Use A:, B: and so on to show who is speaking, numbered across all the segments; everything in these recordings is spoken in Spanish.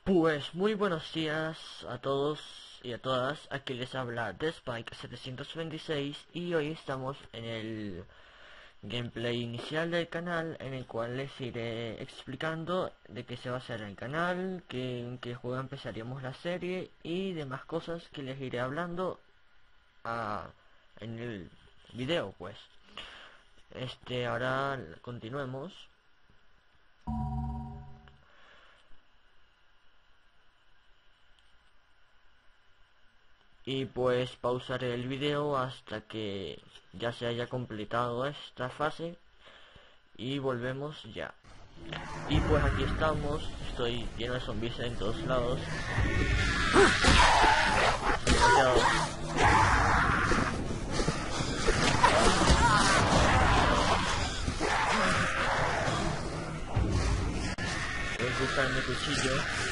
A: Pues muy buenos días a todos y a todas, aquí les habla TheSpike726 y hoy estamos en el gameplay inicial del canal, en el cual les iré explicando de qué se va a hacer el canal, en qué juego empezaríamos la serie y demás cosas que les iré hablando en el video. Pues ahora continuemos. Y pues pausaré el video hasta que ya se haya completado esta fase y volvemos ya. Y pues aquí estamos, estoy lleno de zombies en todos lados. Voy a buscar mi cuchillo.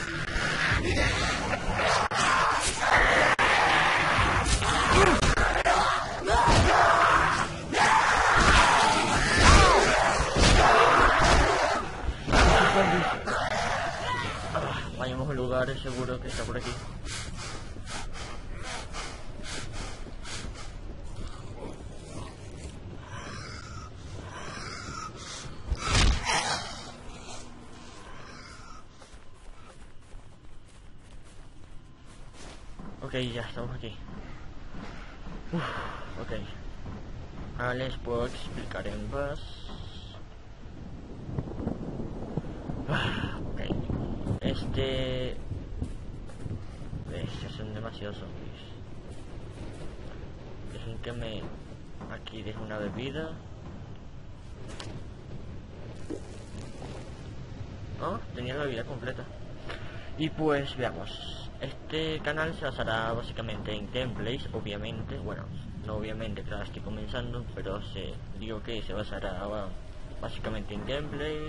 A: Vayamos a un lugar seguro que está por aquí. Ok, ya estamos aquí. Ok. Ahora les puedo explicar en más. Ok. Son demasiados zombies. Dejen que me... Aquí dejo una bebida. Oh, tenía la bebida completa. Y pues veamos. Este canal se basará básicamente en gameplays, obviamente. Bueno, no obviamente, claro, estoy comenzando, pero digo que se basará básicamente en gameplays.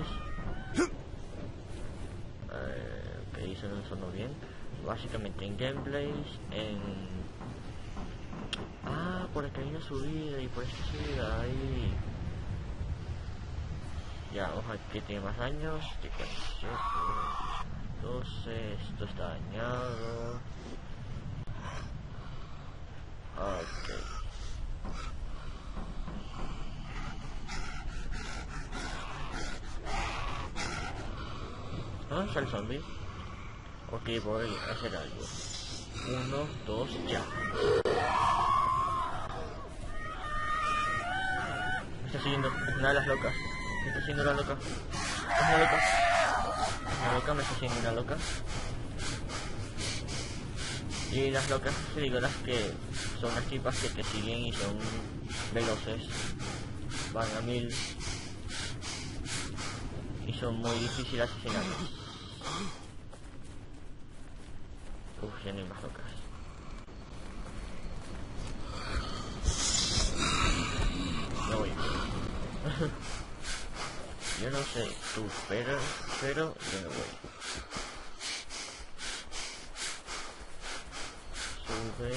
A: Ok, eso no sonó bien. Básicamente en gameplays, por acá hay una subida y por esta subida hay... Ya, ojalá que tiene más años. 12, esto está dañado. Ok. ¿Dónde está el zombie? Ok, voy a hacer algo. 1, 2, ya. Me está siguiendo, es una de las locas. Me está siguiendo la loca. Es una loca. Una loca, me está siguiendo una loca. Y las locas, te digo, las que son las tipas que te siguen y son veloces. Van a 1000. Y son muy difíciles asesinarlas. Uf, ya no hay más locas. No voy. Yo no sé tú, pero yo no voy. Sube.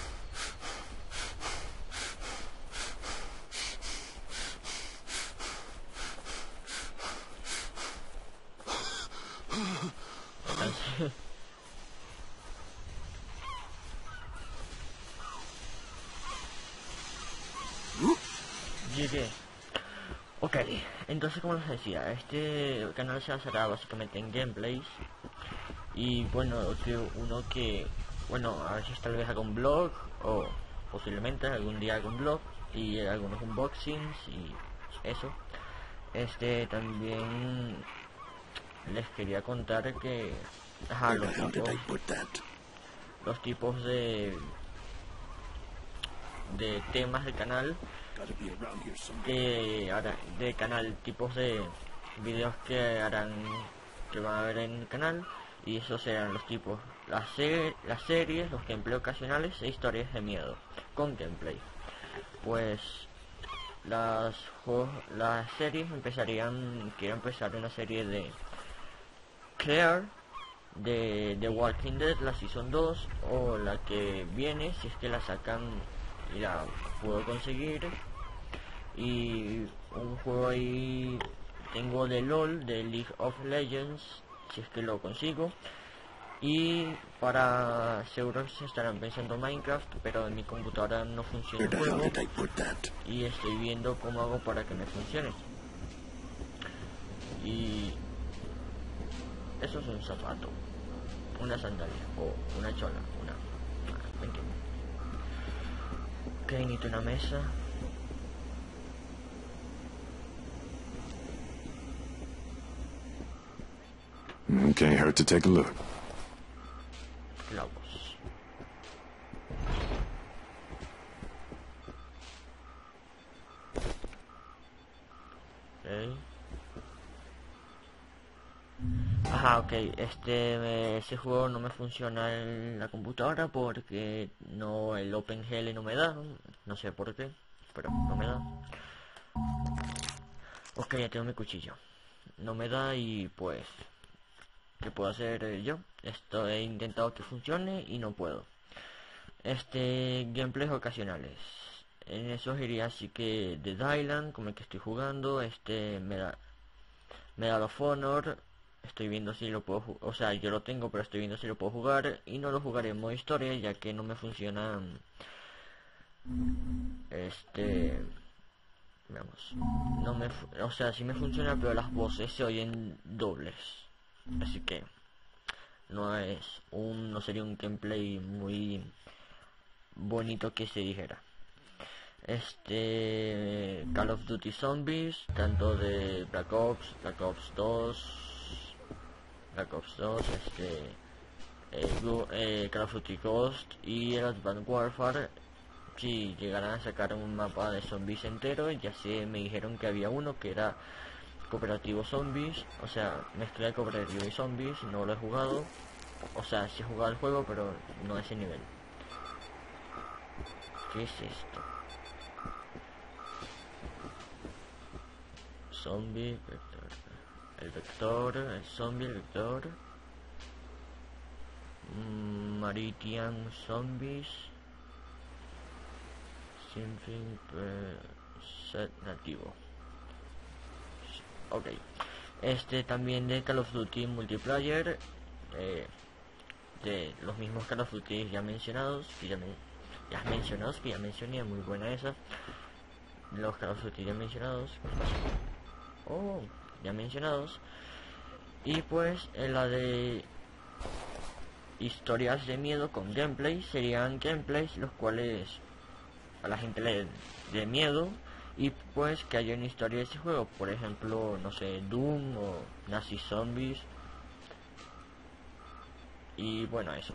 A: Llegué. Ok, entonces como les decía, este canal se basará básicamente en gameplays. Y bueno, a veces tal vez haga un blog, o posiblemente algún día haga un blog y algunos unboxings y eso. También les quería contar que los tipos de temas del canal, tipos de videos que van a ver en el canal, y esos serán los tipos, las series, los gameplay ocasionales e historias de miedo con gameplay. Pues las series quiero empezar una serie de Claire, de The Walking Dead, la Season 2, o la que viene, si es que la sacan y la puedo conseguir. Y un juego ahí tengo de LOL, de League of Legends, si es que lo consigo. Y para seguro se estarán pensando Minecraft, pero en mi computadora no funciona el juego y estoy viendo cómo hago para que me funcione. Y eso es un zapato, una sandalia o una chola, una... ¿me entiendes? Ok, necesito una mesa.
B: Can't hurt to take a look.
A: Clavos. Ok. Ajá, ok, ese juego no me funciona en la computadora porque no, el OpenGL no me da, no sé por qué, pero no me da. Ok, ya tengo mi cuchillo, no me da y pues, ¿qué puedo hacer yo? Esto he intentado que funcione y no puedo. Gameplays ocasionales. En esos iría así que Dead Island, como el que estoy jugando, Medal of Honor. Estoy viendo si lo puedo jugar, o sea, yo lo tengo, pero estoy viendo si lo puedo jugar y no lo jugaré en modo historia ya que no me funciona. Veamos, no me, o sea, sí me funciona, pero las voces se oyen dobles, así que no sería un gameplay muy bonito que se dijera. Call of Duty Zombies, tanto de Black Ops 2, Call of Duty Ghost y el Advanced Warfare. Si llegaran a sacar un mapa de zombies entero, ya sé, me dijeron que había uno que era cooperativo zombies, o sea, mezcla de cooperativo y zombies, no lo he jugado, o sea, sí he jugado el juego, pero no a ese nivel. ¿Qué es esto? Zombie, vector. El vector, el zombie, el vector. Maritian zombies. Something set nativo. Ok. También de Call of Duty multiplayer. De los mismos Call of Duty ya mencionados. Que ya mencioné, muy buena esa. Los Call of Duty ya mencionados. Oh, ya mencionados. Y pues en la de historias de miedo con gameplay, serían gameplays los cuales a la gente le dé miedo y pues que haya una historia de ese juego, por ejemplo, no sé, Doom o Nazi Zombies. Y bueno, eso.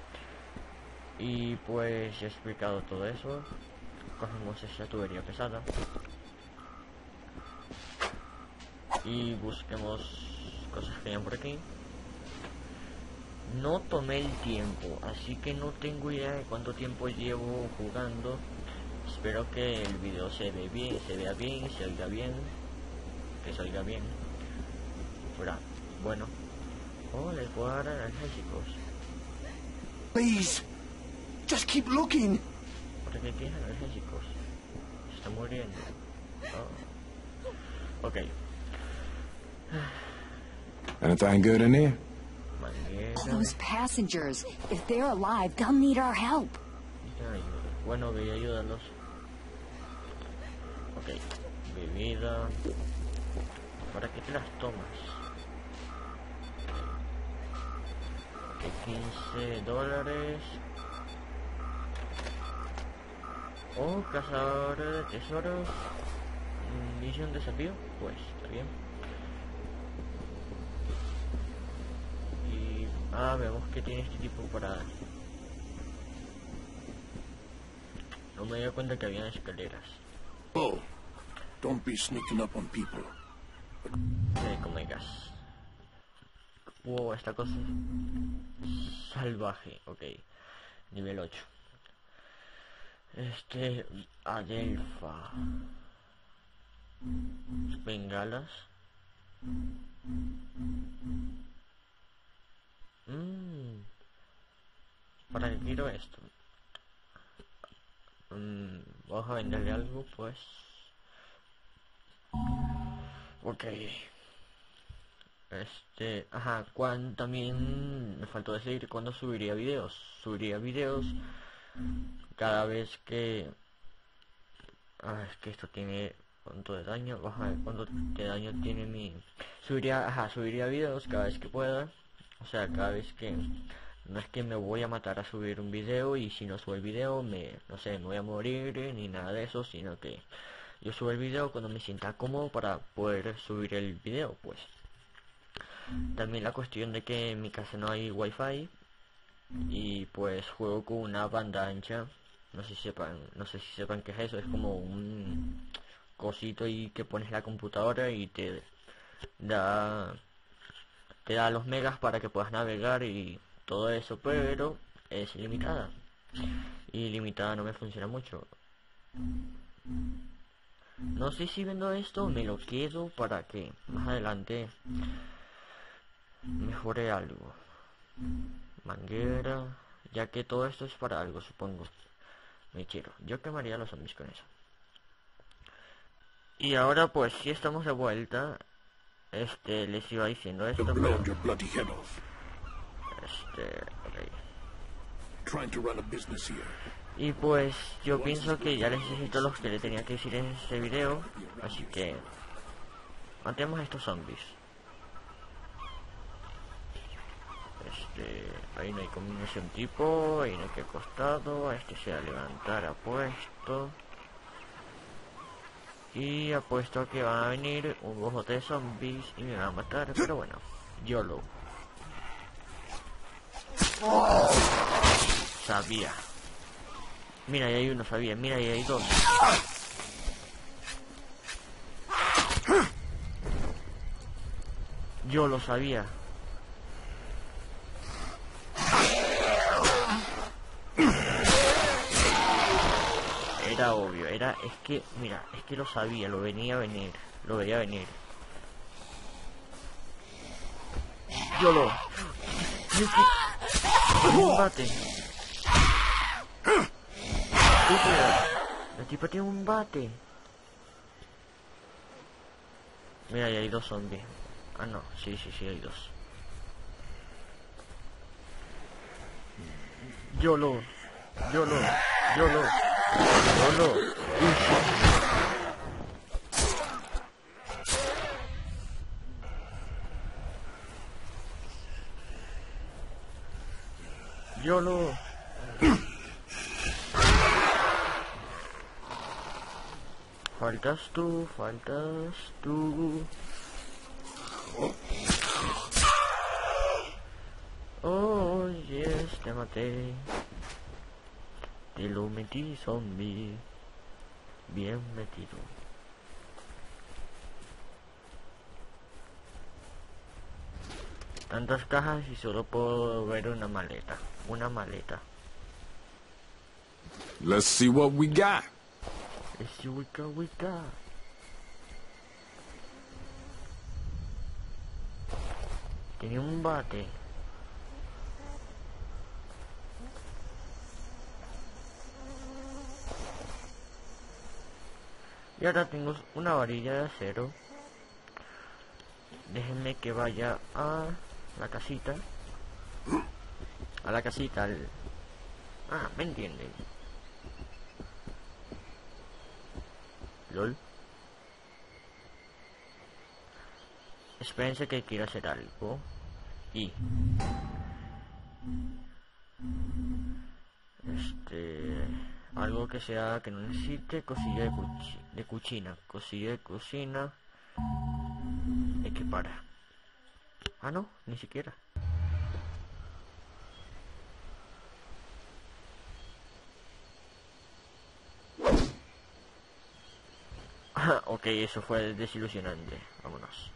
A: Y pues he explicado todo eso. Cogemos esa tubería pesada y busquemos cosas que hayan por aquí. No tomé el tiempo, así que no tengo idea de cuánto tiempo llevo jugando. Espero que el video se vea bien, se oiga bien, que salga bien. Fuera, bueno. Oh, les puedo dar analgésicos.
C: Please, just keep looking.
A: ¿Por qué quieres analgésicos? Se está muriendo. Oh. Ok.
B: Anything good in there?
A: Manguera.
D: Those passengers, if they're alive, they'll need our help.
A: Bueno, voy a ayudarlos. Ok. Bebida. ¿Para qué te las tomas? Ok, $15. Oh, cazador de tesoros. Misión desafío. Pues, está bien. Y... veamos qué tiene este tipo para... No me di cuenta que había escaleras.
C: Oh, don't be sneaking up on people.
A: Como gas. Wow, esta cosa salvaje. Ok, nivel 8. Adelfa. Bengalas. ¿Para qué quiero esto? Vamos a venderle algo, pues. Ok. Cuando también me faltó decir cuándo subiría videos. Subiría videos cada vez que... es que esto tiene... ¿Cuánto de daño? Vamos a ver cuánto de daño tiene mi... Subiría videos cada vez que pueda. O sea, cada vez que... No es que me voy a matar a subir un video y si no subo el video no sé, me voy a morir ni nada de eso, sino que yo subo el video cuando me sienta cómodo para poder subir el video, pues. También la cuestión de que en mi casa no hay wifi y pues juego con una banda ancha. No sé si sepan qué es eso. Es como un cosito y que pones la computadora y da los megas para que puedas navegar y todo eso, pero es limitada y limitada no me funciona mucho. No sé si vendo esto, me lo quedo para que más adelante mejore algo. Manguera, ya que todo esto es para algo, supongo. Me quiero, yo quemaría a los zombies con eso. Y ahora pues si estamos de vuelta. Les iba diciendo esto,
C: Blow
A: pero...
C: your bloody head off.
A: ok.
C: Trying to run a business here.
A: Y pues yo pienso que ya les necesito los que le tenía que decir en este video, así que matemos a estos zombies. Ahí no hay combinación tipo, ahí no hay que acostado, a este se va a levantar apuesto. Y apuesto a que van a venir un bojote de zombies y me van a matar, pero bueno, YOLO. Sabía. Mira, ahí hay uno, sabía. Mira, ahí hay dos. Yo lo sabía. Era obvio, es que, mira, es que lo sabía, lo veía venir. Yo lo... Un bate. La tipa tiene un bate. Mira, ahí hay dos zombies. Ah, no, sí, hay dos. YOLO. YOLO. Faltas tú. Oh, yes, te maté. Te lo metí, zombie. Bien metido. Tantas cajas y solo puedo ver una maleta.
B: Let's see what we got.
A: Wicca. Tenía un bate. Y ahora tengo una varilla de acero. Déjenme que vaya a la casita. ¿Me entienden? LOL. Espérense que quiero hacer algo. Y... algo que sea que no necesite cosilla de cocina. Equipar. Ah, no, ni siquiera. Ok, eso fue desilusionante. Vámonos.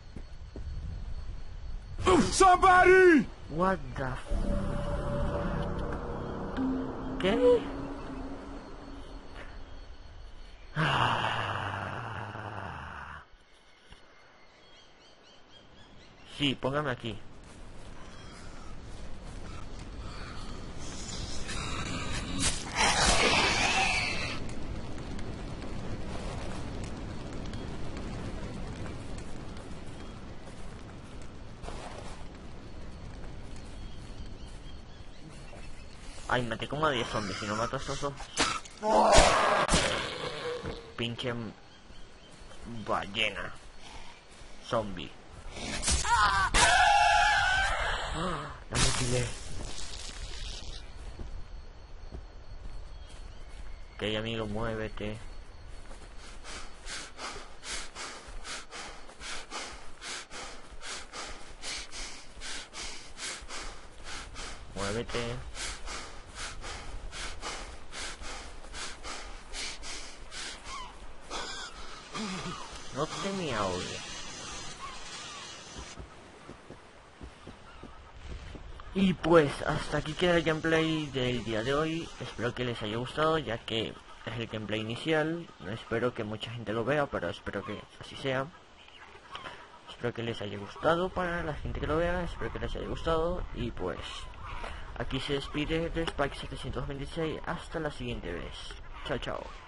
B: Somebody!
A: What the ¿qué? Sí, póngame aquí. Ay, maté como a 10 zombies. Si no mato a estos dos. Pinche ballena. Zombie. La mutilé. Ok, amigo, muévete. Muévete. No te me ahogues. Y pues hasta aquí queda el gameplay del día de hoy. Espero que les haya gustado, ya que es el gameplay inicial. No espero que mucha gente lo vea, pero espero que así sea. Espero que les haya gustado para la gente que lo vea. Espero que les haya gustado. Y pues aquí se despide de Spike 726. Hasta la siguiente vez. Chao, chao.